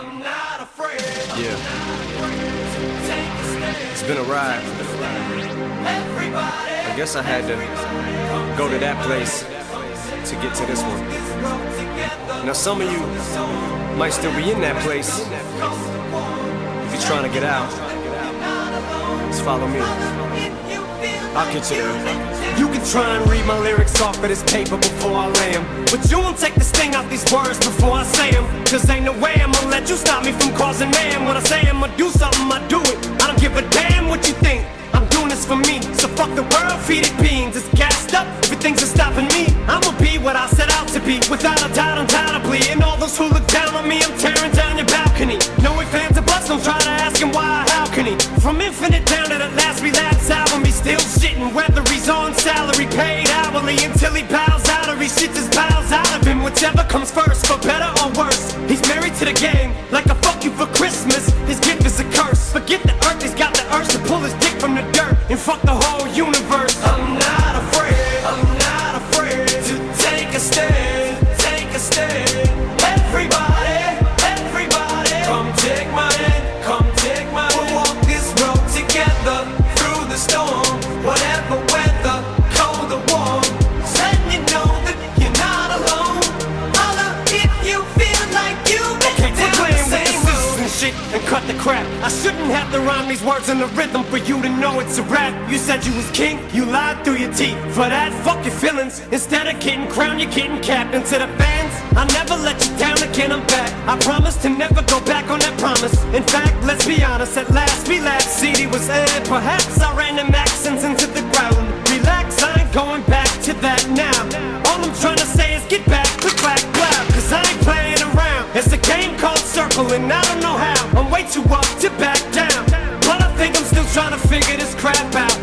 I'm not afraid. Yeah. It's been a ride. I guess I had to go to that place to get to this one. Now some of you might still be in that place. If you're trying to get out, just follow me. I'll get you there. You can try and read my lyrics off of this paper before I lay 'em, but you won't take the sting out these words before I say 'em. Cause ain't no way I'ma let you stop me from causing mayhem. When I say I'ma do something, I do it. I don't give a damn what you think. I'm doing this for me, so fuck the world, feed it beans. It's gassed up, everything's just stopping me. I'ma be what I set out to be, without a doubt, undoubtedly. And all those who look down on me, I'm tearing down your balcony. No ifs, ands, or buts, don't try to ask him why or how can he. From Infinite down to the last relapse album, he's still shitting. Whether he's on salary, paid hourly, until he bows out or he shits his bowels out of him. Whichever comes first, for better or worse. He's married to the game, like a fuck you for Christmas. His gift is a curse. Forget the earth, he's got the urge to pull his dick from the dirt and fuck the whole universe. I'm not afraid, I'm not afraid to take a stand, take a stand. Everybody, everybody, come take my hand, come take my hand. We'll walk this road together through the storm, whatever weather, cold or warm. Just letting you know that you're not alone. Holla if you feel like you've been down the same road and shit and cut the crap. I shouldn't have to rhyme these words in the rhythm for you to know it's a rap. You said you was king, you lied through your teeth. For that, fuck your feelings. Instead of getting crowned, you're getting capped. And to the fans, I'll never let you down again, I'm back. I promise to never go back on that promise. In fact, let's be honest, at last we laughed. CD was aired, perhaps I ran them accents into the ground. Relax, I ain't going back to that now. All I'm trying to say is get back, click back, blah. Cause I ain't playing around. It's a game called Circle and I don't know how. I'm way too up to back down, but I think I'm still trying to figure this crap out.